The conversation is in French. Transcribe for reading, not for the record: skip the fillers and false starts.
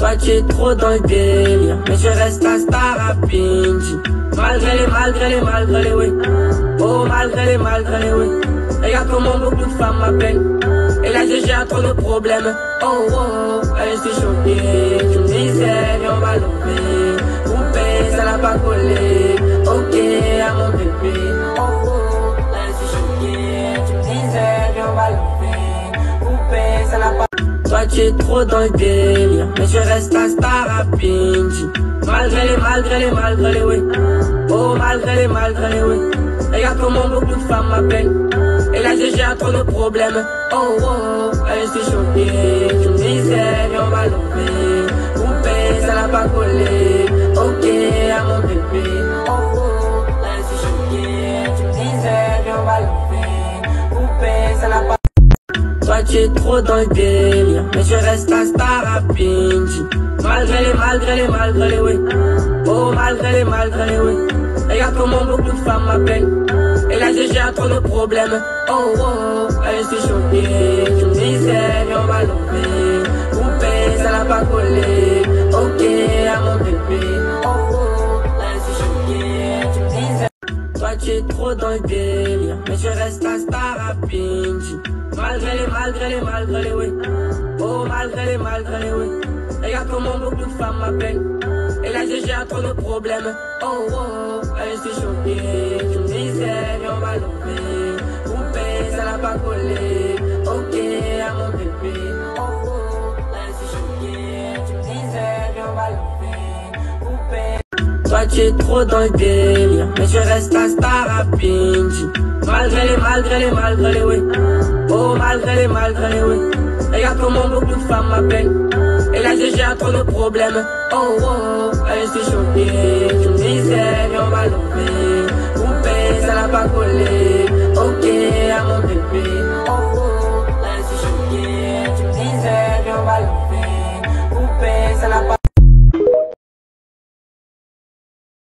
Toi tu es trop dans le délire, mais je reste un star à Pinji. Malgré les, oui. Oh, malgré les, oui. Regarde comment beaucoup de femmes m'appellent. Et là j'ai trop de problèmes. Oh, oh, allez, je suis choquée. Tu me disais, viens, on va l'enlever. Coupé, ça n'a pas collé. Ok, à mon bébé. Oh, oh, là je suis choquée. Tu me disais, viens, on va l'enlever. Coupé, ça n'a pas. Toi tu es trop dans le délire, mais je reste un star à Pinji. Malgré les, oui. Oh, malgré les, oui. Regarde comment beaucoup de femmes m'appellent. Et là j'ai trop de problèmes. Oh, oh, allez, je suis choquée. Tu me disais, viens, on va l'enlever. Coupé, ça n'a pas collé. Ok, à mon bébé. Oh, oh, là je suis choquée. Tu me disais, viens, on va l'enlever. Coupé, ça n'a pas. Toi tu es trop dans le délire, mais je reste un star à Pinji. Malgré les, oui. Oh, malgré les, oui. Regarde comment beaucoup de femmes m'appellent. Et là j'ai trop de problèmes. Oh, oh, allez, je suis choquée. Tu me disais, viens, on va l'enlever. Coupé, ça n'a pas collé. Ok, à mon bébé. Oh, oh, là je suis choquée. Tu me disais. Toi tu es trop dans le délire, mais je reste un star à Pinji. Malgré les, oui. Oh, malgré les, oui. Regarde comment beaucoup de femmes m'appellent. Et là j'ai trop de problèmes. Oh, oh, allez, je suis choquée. Tu me disais, viens, on va l'enlever. Coupé, ça n'a pas collé. Ok, à mon bébé. Oh, oh, là je suis choquée. Tu me disais, viens, on va l'enlever. Coupé. Toi tu es trop dans le délire, mais je reste un star à Pinji. Malgré les, oui. Oh, malgré les, oui. Regarde comment beaucoup de femmes m'appellent. Et là j'ai trop de problèmes. Oh, oh, allez, je suis choquée. Tu me disais, viens, on va l'enlever. Coupé, ça n'a pas collé. Ok, à mon bébé. Oh, oh, là je suis choquée. Tu me disais, viens, on va l'enlever.